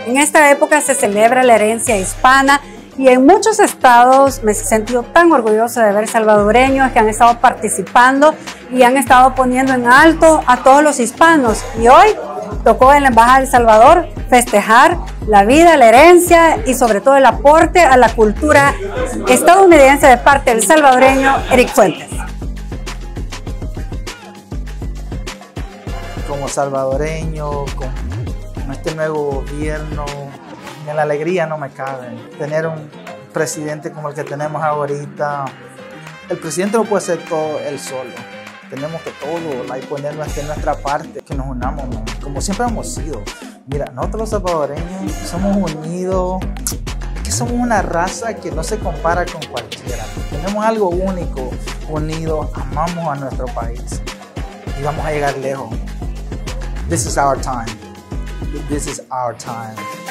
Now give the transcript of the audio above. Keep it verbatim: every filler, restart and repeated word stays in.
En esta época se celebra la herencia hispana y en muchos estados me he sentido tan orgullosa de ver salvadoreños que han estado participando y han estado poniendo en alto a todos los hispanos. Y hoy tocó en la Embajada de El Salvador festejar la vida, la herencia y sobre todo el aporte a la cultura estadounidense de parte del salvadoreño Eric Fuentes. Como salvadoreño, con este nuevo gobierno, en la alegría no me cabe. Tener un presidente como el que tenemos ahorita, el presidente no puede hacer todo él solo. Tenemos que todo, like, poner nuestra, nuestra parte, que nos unamos, ¿no? Como siempre hemos sido. Mira, nosotros los salvadoreños somos unidos, es que somos una raza que no se compara con cualquiera. Tenemos algo único, unidos, amamos a nuestro país y vamos a llegar lejos. This is our time. This is our time.